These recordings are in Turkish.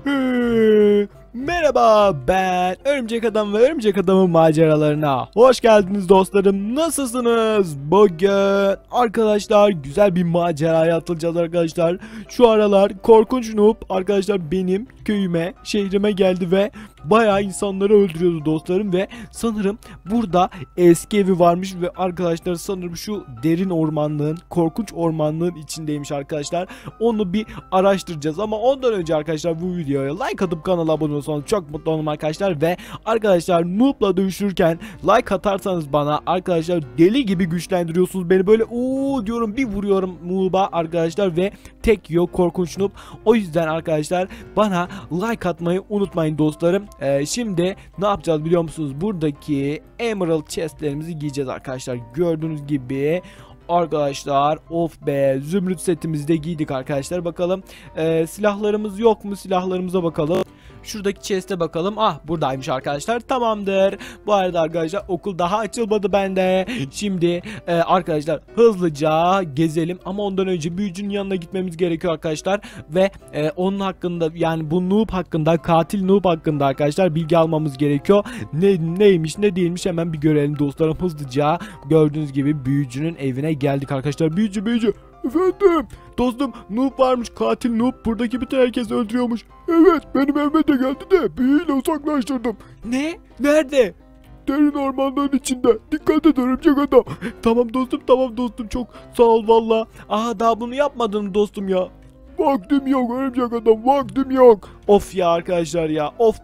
Merhaba, ben Örümcek Adam ve Örümcek Adam'ın maceralarına hoş geldiniz dostlarım. Nasılsınız? Bugün arkadaşlar güzel bir maceraya atılacağız arkadaşlar. Şu aralar korkunç noob arkadaşlar benim köyüme, şehrime geldi ve bayağı insanları öldürüyordu dostlarım ve sanırım burada eski evi varmış ve arkadaşlar sanırım şu derin ormanlığın, korkunç ormanlığın içindeymiş arkadaşlar. Onu bir araştıracağız ama ondan önce arkadaşlar bu videoya like atıp kanala abone olursanız çok mutlu olurum arkadaşlar ve arkadaşlar noob'la dövüşürken like atarsanız bana arkadaşlar deli gibi güçlendiriyorsunuz beni, böyle diyorum bir vuruyorum noob'a arkadaşlar ve tek yok korkunç noob. O yüzden arkadaşlar bana like atmayı unutmayın dostlarım. Şimdi ne yapacağız biliyor musunuz? Buradaki emerald chestlerimizi giyeceğiz arkadaşlar. Gördüğünüz gibi arkadaşlar, of be, zümrüt setimizi de giydik arkadaşlar. Bakalım silahlarımız yok mu? Silahlarımıza bakalım. Şuradaki chest'e bakalım. Ah, buradaymış arkadaşlar. Tamamdır. Bu arada arkadaşlar okul daha açılmadı bende. Şimdi arkadaşlar hızlıca gezelim ama ondan önce büyücünün yanına gitmemiz gerekiyor arkadaşlar ve onun hakkında, yani bu noob hakkında, katil noob hakkında arkadaşlar bilgi almamız gerekiyor. Neymiş ne değilmiş hemen bir görelim dostlarım hızlıca. Gördüğünüz gibi büyücünün evine geldik arkadaşlar. Büyücü. Efendim dostum, noob varmış, katil noob, buradaki bütün herkes öldürüyormuş. Evet, benim evime de geldi de büyüyle uzaklaştırdım. Ne? Nerede? Derin ormanların içinde. Dikkat et örümcek adam. Tamam dostum, çok sağ ol valla. Aha, daha bunu yapmadın dostum ya. Vaktim yok örümcek adam, vaktim yok. Of ya arkadaşlar ya, of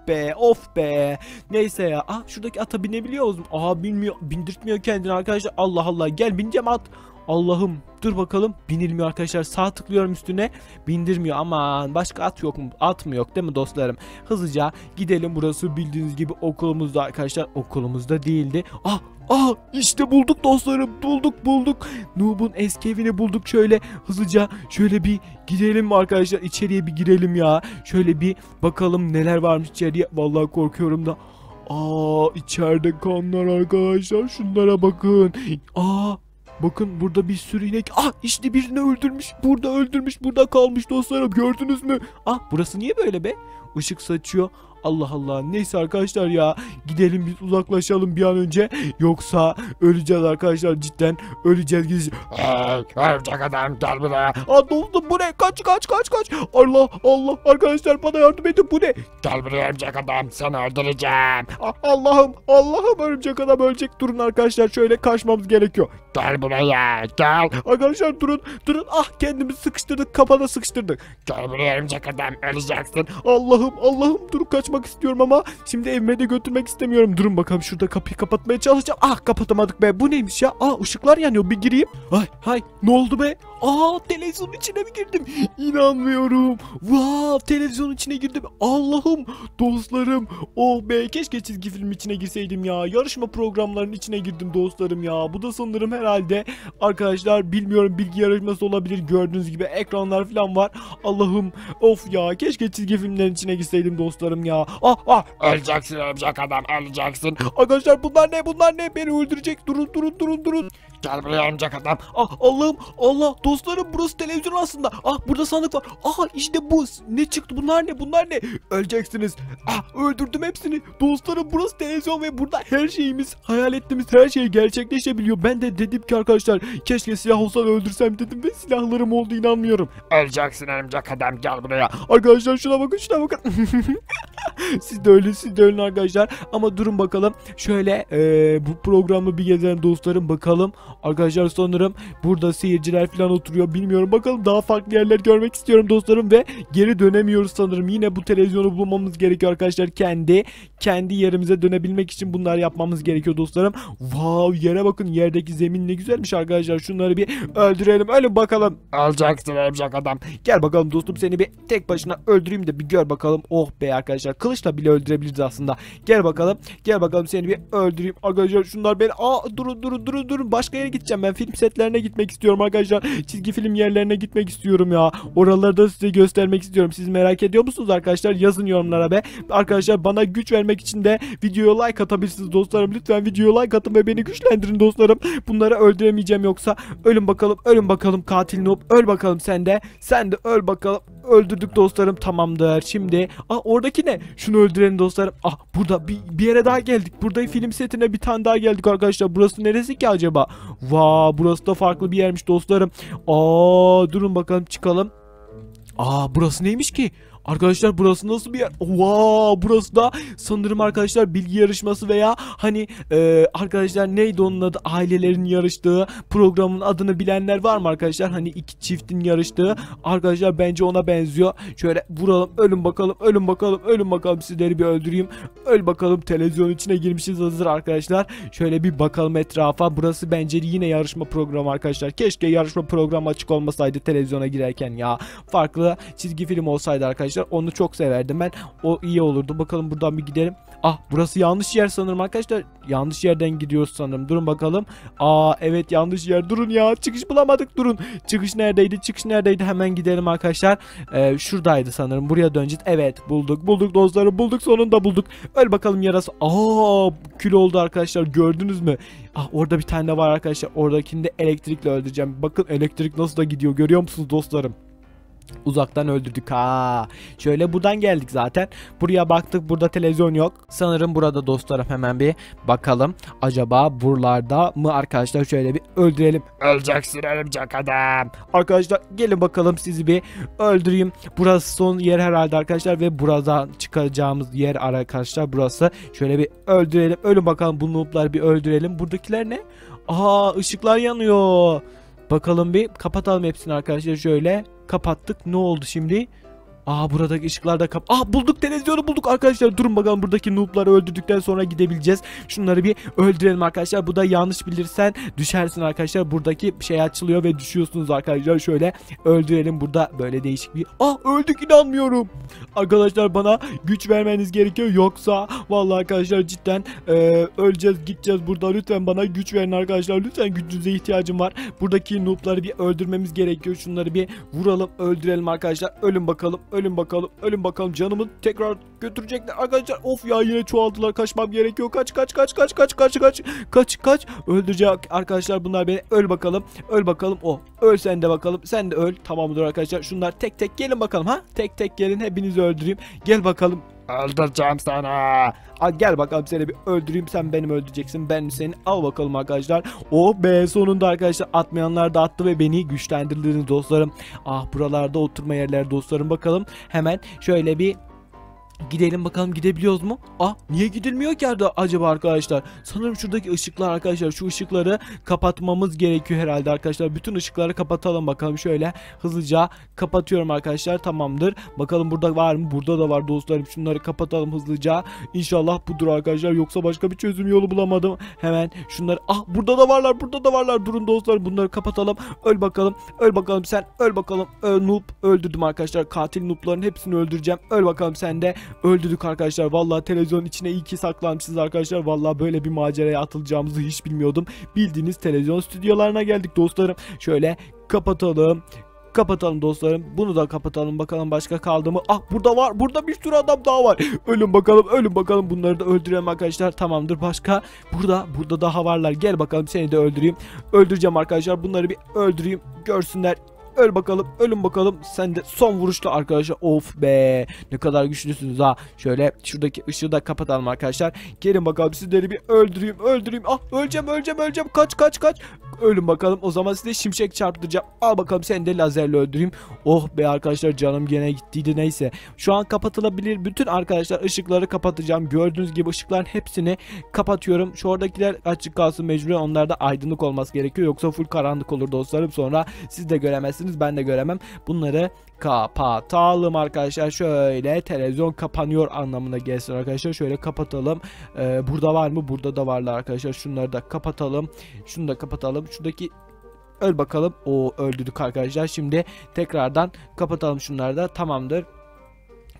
be. Neyse ya. Ah, şuradaki ata binebiliyor musun? Aha, bindirtmiyor kendini arkadaşlar. Allah Allah, gel bineceğim at. Allah'ım, dur bakalım, binilmiyor arkadaşlar. Sağ tıklıyorum üstüne, bindirmiyor. Aman, başka at yok mu? At mı yok değil mi dostlarım? Hızlıca gidelim, burası bildiğiniz gibi okulumuzda arkadaşlar. Okulumuzda değildi. İşte bulduk dostlarım, bulduk. Noob'un eski evini bulduk. Şöyle hızlıca şöyle bir gidelim arkadaşlar, içeriye bir girelim ya. Şöyle bir bakalım neler varmış içeriye. Vallahi korkuyorum da. İçeride kanlar arkadaşlar, şunlara bakın. Bakın burada bir sürü inek. İşte birini öldürmüş. Burada kalmış dostlarım. Gördünüz mü? Burası niye böyle be? Işık saçıyor. Allah Allah. Neyse arkadaşlar ya. Gidelim biz, uzaklaşalım bir an önce. Yoksa öleceğiz arkadaşlar. Cidden öleceğiz. Örümcek adam gel buraya. Dostum, bu ne? Kaç. Allah. Arkadaşlar bana yardım edin. Bu ne? Gel buraya örümcek adam, seni öldüreceğim. Allah'ım. Örümcek adam ölecek. Durun arkadaşlar. Şöyle kaçmamız gerekiyor. Gel buraya gel. Arkadaşlar durun. Kendimizi sıkıştırdık. Kafana sıkıştırdık. Gel buraya örümcek adam, öleceksin. Allah'ım, dur, kaçmak istiyorum ama şimdi evime de götürmek istemiyorum. Durun bakalım, şurada kapıyı kapatmaya çalışacağım. Kapatamadık be. Bu neymiş ya? Işıklar yanıyor, bir gireyim. Hay, ne oldu be? Televizyonun içine mi girdim? İnanmıyorum. Televizyonun içine girdim. Allah'ım dostlarım. Oh be, keşke çizgi film içine girseydim ya. Yarışma programlarının içine girdim dostlarım ya. Bu da sanırım herhalde arkadaşlar, bilmiyorum, bilgi yarışması olabilir. Gördüğünüz gibi ekranlar falan var. Allah'ım, of ya, keşke çizgi filmlerin içine girseydim dostlarım ya. Öleceksin örümcek adam, öleceksin. Arkadaşlar bunlar ne? Beni öldürecek. Durun. Gel buraya örümcek adam. Allah'ım, dostlarım, burası televizyon aslında. Burada sandık var. İşte bu. Ne çıktı? Bunlar ne? Öleceksiniz. Öldürdüm hepsini. Dostlarım, burası televizyon ve burada her şeyimiz, hayal ettiğimiz her şey gerçekleşebiliyor. Ben de dedim ki arkadaşlar, keşke silah olsa da öldürsem dedim ve silahlarım oldu, inanmıyorum. Öleceksin örümcek adam, gel buraya. Arkadaşlar şuna bakın. Siz de ölün arkadaşlar. Ama durun bakalım. Şöyle bu programı bir gezelim dostlarım, bakalım. Arkadaşlar sanırım burada seyirciler falan oturuyor, bilmiyorum. Bakalım, daha farklı yerler görmek istiyorum dostlarım ve geri dönemiyoruz sanırım. Yine bu televizyonu bulmamız gerekiyor arkadaşlar. Kendi yerimize dönebilmek için bunlar yapmamız gerekiyor dostlarım. Yere bakın, yerdeki zemin ne güzelmiş arkadaşlar. Şunları bir öldürelim. Ölün bakalım. Öleceksin örümcek adam. Gel bakalım dostum, seni bir tek başına öldüreyim de bir gör bakalım. Oh be arkadaşlar, kılıçla bile öldürebiliriz aslında. Gel bakalım seni bir öldüreyim. Arkadaşlar şunlar beni durun, başka yere gideceğim, ben film setlerine gitmek istiyorum arkadaşlar. Çizgi film yerlerine gitmek istiyorum ya. Oraları da size göstermek istiyorum. Siz merak ediyor musunuz arkadaşlar? Yazın yorumlara be. Arkadaşlar bana güç vermek için de videoya like atabilirsiniz dostlarım. Lütfen videoya like atın ve beni güçlendirin dostlarım. Bunları öldüremeyeceğim yoksa. Ölün bakalım katil noob. Öl bakalım sen de. Öl bakalım. öldürdük dostlarım, tamamdır. Şimdi oradaki ne? Şunu öldürelim dostlarım. Burada bir yere daha geldik. Burada film setine bir tane daha geldik arkadaşlar. Burası neresi ki acaba? Burası da farklı bir yermiş dostlarım. Durun bakalım, çıkalım. Burası neymiş ki? Arkadaşlar burası nasıl bir yer? Burası da sanırım arkadaşlar bilgi yarışması veya hani arkadaşlar neydi onun adı? Ailelerin yarıştığı programın adını bilenler var mı arkadaşlar? Hani iki çiftin yarıştığı. Arkadaşlar bence ona benziyor. Şöyle vuralım. Ölün bakalım. Ölün bakalım. Ölün bakalım. Sizleri bir öldüreyim. Öl bakalım. Televizyon içine girmişiz, hazır arkadaşlar. Şöyle bir bakalım etrafa. Burası bence yine yarışma programı arkadaşlar. Keşke yarışma programı açık olmasaydı televizyona girerken ya. Farklı çizgi film olsaydı arkadaşlar. Onu çok severdim ben. O iyi olurdu. Bakalım buradan bir gidelim. Burası yanlış yer sanırım arkadaşlar. Yanlış yerden gidiyoruz sanırım. Durun bakalım. Evet, yanlış yer. Durun ya. Çıkış bulamadık. Durun. Çıkış neredeydi? Çıkış neredeydi? Hemen gidelim arkadaşlar. Şuradaydı sanırım. Buraya döneceğiz. Evet, bulduk. Bulduk dostlarım. Bulduk, sonunda bulduk. Öl bakalım yarası. Kül oldu arkadaşlar. Gördünüz mü? Orada bir tane var arkadaşlar. Oradakini de elektrikle öldüreceğim. Bakın elektrik nasıl da gidiyor. Görüyor musunuz dostlarım? Uzaktan öldürdük. Şöyle buradan geldik zaten. Buraya baktık, burada televizyon yok. Sanırım burada dostlarım, hemen bir bakalım. Acaba buralarda mı arkadaşlar? Şöyle bir öldürelim. Öleceksin örümcek adam. Arkadaşlar gelin bakalım, sizi bir öldüreyim. Burası son yer herhalde arkadaşlar ve buradan çıkacağımız yer arkadaşlar burası. Şöyle bir öldürelim. Ölün bakalım, bu noob'ları bir öldürelim. Buradakiler ne? Işıklar yanıyor. Bakalım bir kapatalım hepsini arkadaşlar, şöyle. Kapattık. Ne oldu şimdi? Buradaki ışıklar da bulduk, televizyonu bulduk arkadaşlar. Durun bakalım, buradaki noob'ları öldürdükten sonra gidebileceğiz. Şunları bir öldürelim arkadaşlar. Bu da yanlış bilirsen düşersin arkadaşlar. Buradaki şey açılıyor ve düşüyorsunuz arkadaşlar. Şöyle öldürelim. Burada böyle değişik bir... öldük, inanmıyorum. Arkadaşlar bana güç vermeniz gerekiyor. Yoksa vallahi arkadaşlar cidden öleceğiz, gideceğiz burada. Lütfen bana güç verin arkadaşlar. Lütfen, gücünüze ihtiyacım var. Buradaki noob'ları bir öldürmemiz gerekiyor. Şunları bir vuralım, öldürelim arkadaşlar. Ölün bakalım. Ölün bakalım. Ölün bakalım. Canımı tekrar götürecekler arkadaşlar. Of ya, yine çoğaldılar. Kaçmam gerekiyor. Kaç. Öldürecek arkadaşlar bunlar beni. Öl bakalım. Öl bakalım. Öl sen de bakalım. Sen de öl. Tamamdır arkadaşlar. Şunlar tek tek gelin bakalım. Tek tek gelin. Hepinizi öldüreyim. Gel bakalım. Öldüreceğim sana. Gel bakalım, seni bir öldüreyim. Sen beni öldüreceksin, ben seni. Al bakalım arkadaşlar. Sonunda arkadaşlar atmayanlar da attı ve beni güçlendirdiniz dostlarım. Buralarda oturma yerler dostlarım. Bakalım hemen şöyle bir gidelim bakalım, gidebiliyoruz mu? Niye gidilmiyor ki acaba arkadaşlar? Sanırım şuradaki ışıklar arkadaşlar. Şu ışıkları kapatmamız gerekiyor herhalde arkadaşlar. Bütün ışıkları kapatalım bakalım. Şöyle hızlıca kapatıyorum arkadaşlar. Tamamdır. Bakalım burada var mı? Burada da var dostlarım. Şunları kapatalım hızlıca. İnşallah budur arkadaşlar. Yoksa başka bir çözüm yolu bulamadım. Hemen şunları... burada da varlar. Burada da varlar. Durun dostlar. Bunları kapatalım. Öl bakalım. Öl bakalım sen. Öl bakalım. Noob. Öldürdüm arkadaşlar. Katil noob'ların hepsini öldüreceğim. Öl bakalım sen de. Öldürdük arkadaşlar. Vallahi televizyonun içine iyi ki saklanmışız arkadaşlar. Vallahi böyle bir maceraya atılacağımızı hiç bilmiyordum. Bildiğiniz televizyon stüdyolarına geldik dostlarım. Şöyle kapatalım. Kapatalım dostlarım. Bunu da kapatalım. Bakalım başka kaldı mı? Burada var. Burada bir sürü adam daha var. Ölün bakalım. Ölün bakalım. Bunları da öldürelim arkadaşlar. Tamamdır. Başka? Burada daha varlar. Gel bakalım, seni de öldüreyim. Öldüreceğim arkadaşlar. Bunları bir öldüreyim. Görsünler. Öl bakalım. Ölün bakalım. Sen de son vuruşta arkadaşlar. Of be. Ne kadar güçlüsünüz Şöyle şuradaki ışığı da kapatalım arkadaşlar. Gelin bakalım, sizleri bir öldüreyim. Öleceğim. Kaç. Ölün bakalım. O zaman size şimşek çarptıracağım. Al bakalım, seni de lazerle öldüreyim. Oh be arkadaşlar, canım gene gittiydi, neyse. Şu an kapatılabilir. Bütün arkadaşlar ışıkları kapatacağım. Gördüğünüz gibi ışıkların hepsini kapatıyorum. Şu oradakiler açık kalsın mecburen. Onlarda aydınlık olması gerekiyor. Yoksa full karanlık olur dostlarım. Sonra siz de göremezsiniz, ben de göremem. Bunları kapatalım arkadaşlar. Şöyle televizyon kapanıyor anlamına gelsin arkadaşlar. Şöyle kapatalım. Burada var mı? Burada da varlar arkadaşlar. Şunları da kapatalım. Şunu da kapatalım. Şuradaki öl bakalım. Öldürdük arkadaşlar. Şimdi tekrardan kapatalım şunları da. Tamamdır.